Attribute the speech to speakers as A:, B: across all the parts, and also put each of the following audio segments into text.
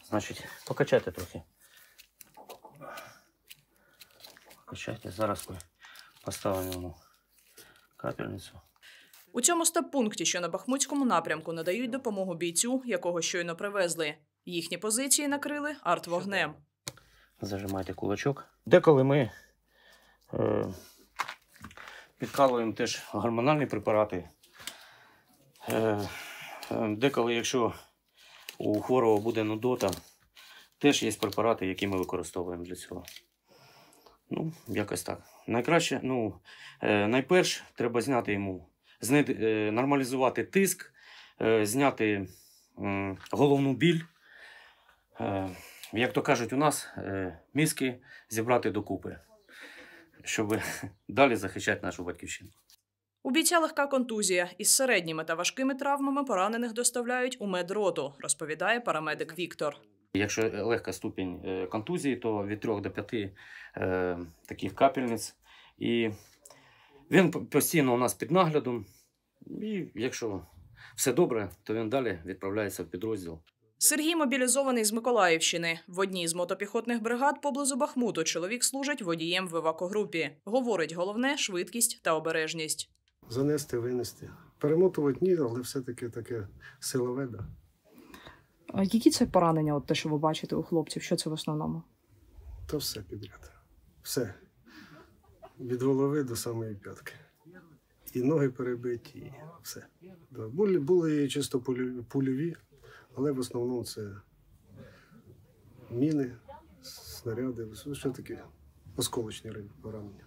A: Значить, покачайте трохи. Покачайте. Зараз поставимо йому капельницю.
B: У цьому стаб-пункті, що на Бахмутському напрямку, надають допомогу бійцю, якого щойно привезли. Їхні позиції накрили артвогнем.
A: Зажимайте кулачок. Деколи ми підкалуємо теж гормональні препарати. Деколи, якщо у хворого буде нудота, теж є препарати, які ми використовуємо для цього. Ну, якось так. Найкраще, найперше, треба зняти йому, нормалізувати тиск, зняти головну біль. Як то кажуть у нас, мізки зібрати докупи, щоб далі захищати нашу батьківщину.
B: У бійця легка контузія. Із середніми та важкими травмами поранених доставляють у медроту, розповідає парамедик Віктор.
A: Якщо легка ступінь контузії, то від 3 до 5 таких капельниць. І він постійно у нас під наглядом. І якщо все добре, то він далі відправляється в підрозділ.
B: Сергій мобілізований з Миколаївщини. В одній з мотопіхотних бригад поблизу Бахмуту чоловік служить водієм в евакогрупі. Говорить, головне – швидкість та обережність.
C: Занести, винести. Перемотувати ні, але все-таки таке силове, да.
B: А які це поранення, от те, що ви бачите у хлопців? Що це в основному?
C: Та все підряд. Все. Від голови до самої п'ятки. І ноги перебиті, і все. Да. Були чисто пульові, але в основному це міни, снаряди, що таке осколочні поранення.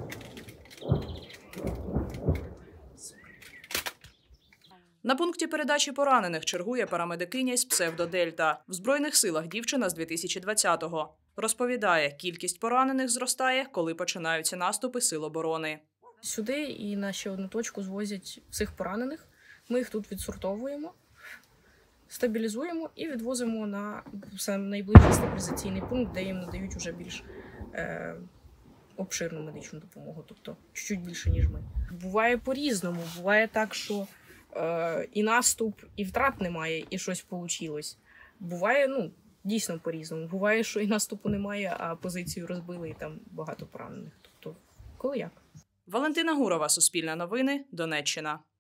B: На пункті передачі поранених чергує парамедикиня із псевдо-Дельта. В Збройних силах дівчина з 2020-го. Розповідає, кількість поранених зростає, коли починаються наступи сил оборони.
D: Сюди і на ще одну точку звозять всіх поранених. Ми їх тут відсортовуємо, стабілізуємо і відвозимо на найближчий стабілізаційний пункт, де їм надають вже більш обширну медичну допомогу, тобто чуть більше, ніж ми. Буває по-різному. Буває так, що і наступ, і втрат немає, і щось вийшло. Буває, дійсно по-різному. Буває, що і наступу немає, а позицію розбили, і там багато поранених. Тобто, коли як.
B: Валентина Гурова, Суспільне новини, Донеччина.